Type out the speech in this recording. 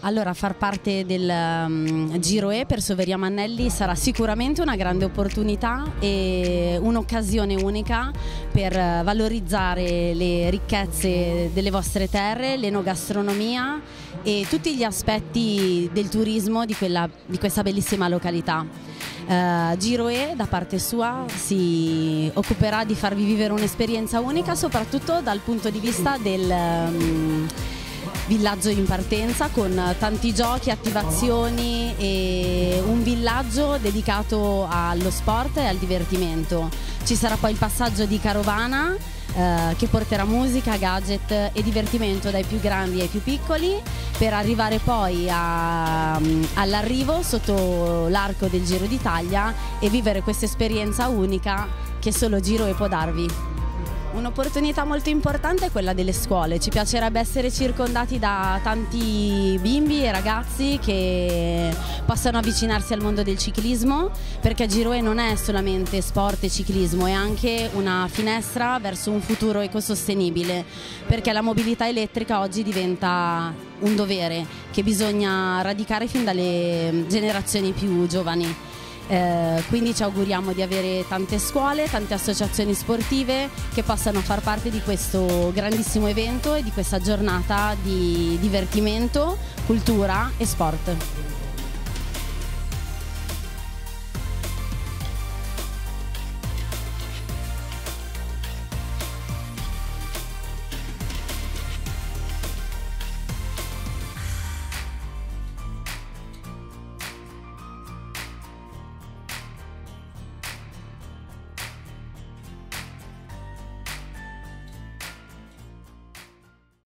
Allora, far parte del Giro E per Soveria Mannelli sarà sicuramente una grande opportunità e un'occasione unica per valorizzare le ricchezze delle vostre terre, l'enogastronomia e tutti gli aspetti del turismo di questa bellissima località. Giro E da parte sua si occuperà di farvi vivere un'esperienza unica, soprattutto dal punto di vista del villaggio in partenza, con tanti giochi, attivazioni e un villaggio dedicato allo sport e al divertimento. Ci sarà poi il passaggio di carovana che porterà musica, gadget e divertimento dai più grandi ai più piccoli, per arrivare poi all'arrivo sotto l'arco del Giro d'Italia e vivere questa esperienza unica che solo Giro E può darvi. Un'opportunità molto importante è quella delle scuole. Ci piacerebbe essere circondati da tanti bimbi e ragazzi che possano avvicinarsi al mondo del ciclismo, perché Giro E non è solamente sport e ciclismo, è anche una finestra verso un futuro ecosostenibile, perché la mobilità elettrica oggi diventa un dovere che bisogna radicare fin dalle generazioni più giovani. Quindi ci auguriamo di avere tante scuole, tante associazioni sportive che possano far parte di questo grandissimo evento e di questa giornata di divertimento, cultura e sport.